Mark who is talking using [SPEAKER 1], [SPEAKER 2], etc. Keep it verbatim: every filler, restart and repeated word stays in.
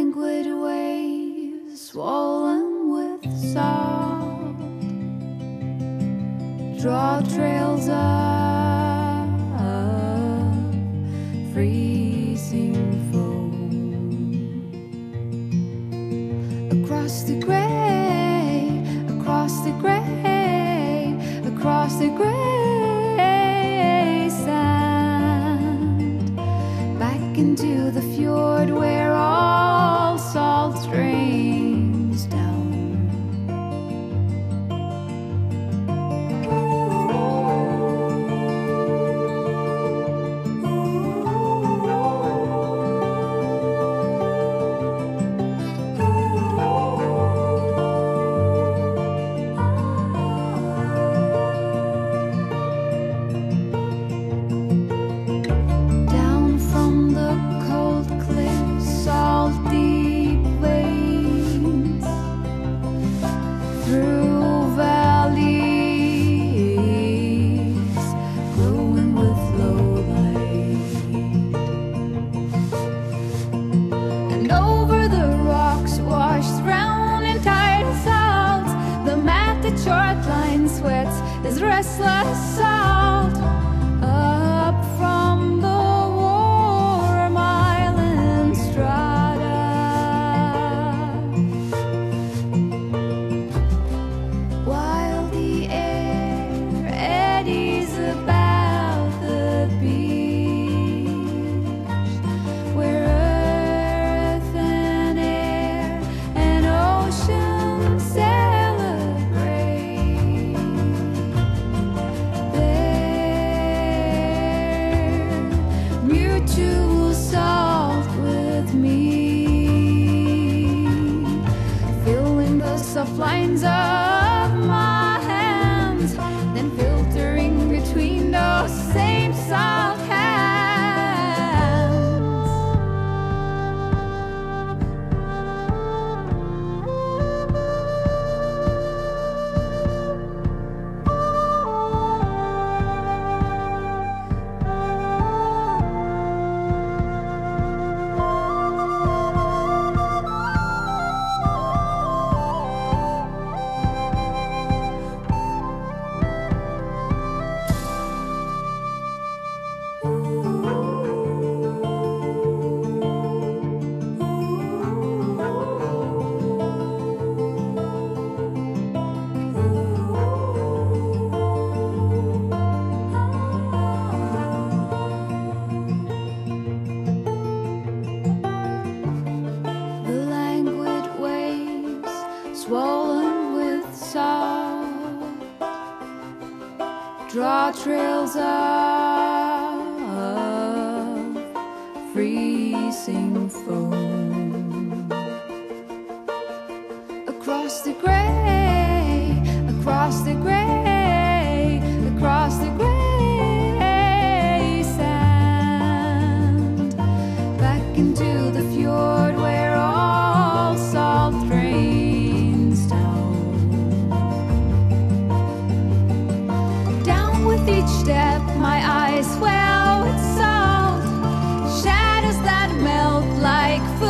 [SPEAKER 1] languid waves swollen with salt draw trails of freezing foam across the gray, across the gray, across the gray sand, back into the fjord where all salt drains down. Short line sweats his restless salt up from the warm island strata, while the air eddies about the beach where earth and air and ocean mutual salt with me, filling the soft lines of my hands, then filtering between those same salt hands. Swollen with salt draw trails of freezing foam across the gray, across the gray, across the gray sand, back into the fjord where all salt drains down. With each step, my eyes swell with salt, shadows that melt like food.